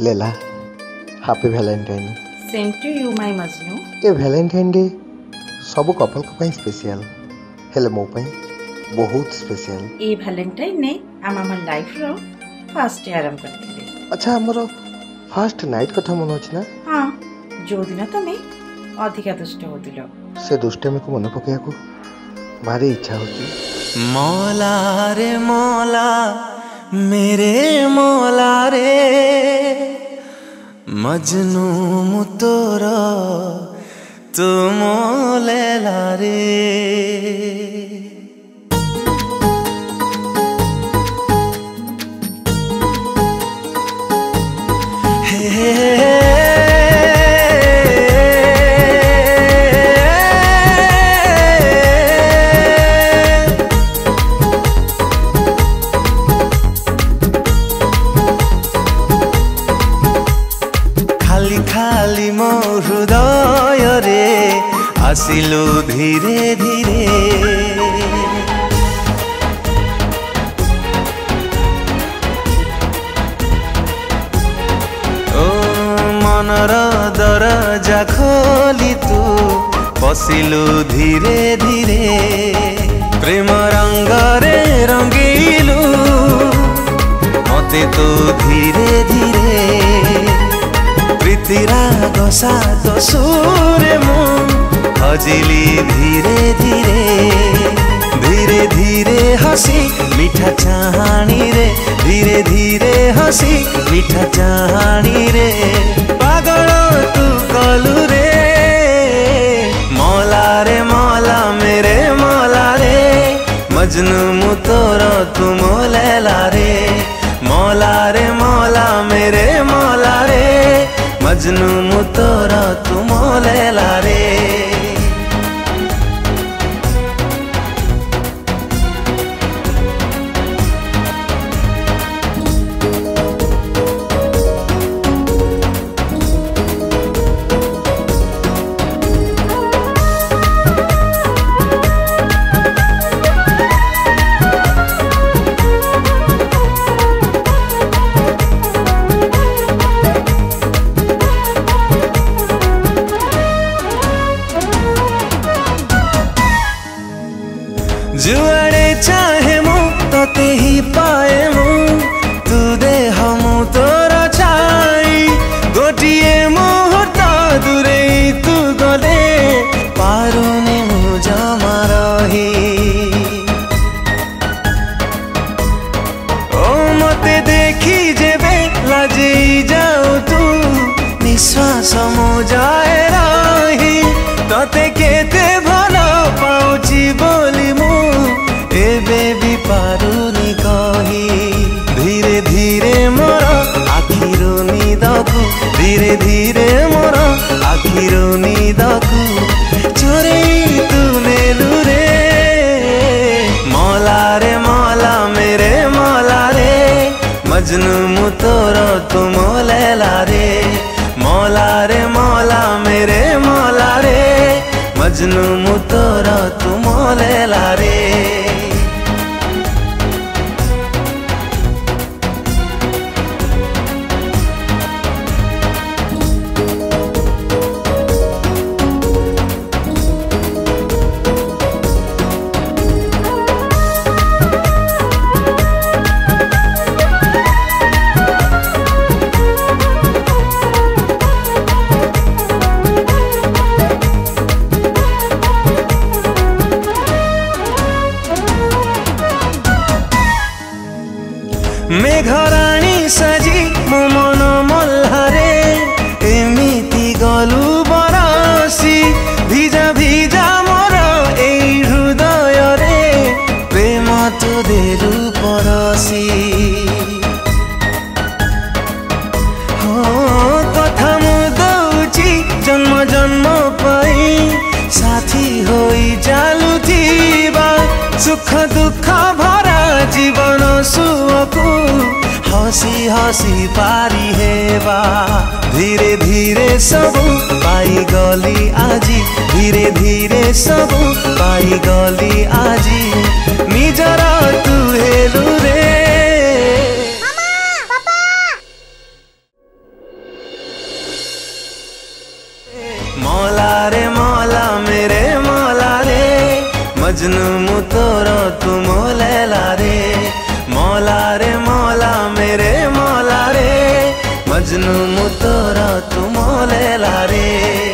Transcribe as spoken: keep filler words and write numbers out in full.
लेला happy valentine. Same to you my Majnu. ये valentine day सब कपल को पई स्पेशल हेले मो पई बहुत स्पेशल। ए वैलेंटाइन ने आम आम लाइफ रो फर्स्ट आरंभ करथिले। अच्छा हमरो फर्स्ट नाइट कथा मन अछि ना? हां, जो दिन तमे अधिका दुष्ट होतिलो से दुष्टमी को मन पकया को भारी इच्छा होती। मौला रे मौला मेरे मौला रे मजनू मुतोर तू मोलेला रे। हे हे हे खाली मो हृदय रे आसिलु धीरे धीरे ओ मनर दरजा खोली तू पसिलु धीरे धीरे प्रेम रंग रे रंगीलु मते तो धीरे धीरे प्रीतिराग सात सुरे मु हजिली धीरे धीरे धीरे धीरे हसी मीठा चाहानी रे धीरे धीरे हसी मीठा चाहानी रे पागल तू कलु रे मौला रे मौला मेरे मौला रे मजनू मु तोर तू मोलेला रे मौला रे मौला मेरे मौला रे मजनू मुतोर तू मोलेला रे। जुआड़े चाहे मु तते ही पाए मु तू दे हम तोर छाई गोटिए मुहूर्त दूरे तू गले पारुनी मु जमा रही ओ मते देखी जेबे लाजे जाओ तू निश्वास मु जाए रही तते केते भलो पाउची बोली मु एबे भी पारुनी कही धीरे धीरे मोर आखिरो निदकु धीरे धीरे मोर आखिरो निदकु चोरे तू नेलु रे मौला रे मौला मेरे मौला रे मजनू मु तोर तू मोलेला रे मौला रे मौला मेरे मौला रे मजनू मु तोर तू मोलेला रे। मेघराणी सजी मो मन मल्हारे एमिति गलु बरसी भिजा भिजा मोर ए हृदय रे प्रेम तो देलु परसी हो कथा मु दउची जन्म जन्म पाई साथी होई चालुथिबा सुख दुख भरा जीवन सुअकु हसी हसी पारी हेबा धीरे धीरे सबु पाई गली आजी धीरे धीरे सबु पाई गली आजी निजर तू हेलु रे। मौला रे मौला मेरे मौला रे मजनू मु तोरो तू मोलैला रे मौला रे मौला मेरे मौला रे मजनू मु तोरो तू मोलैला रे।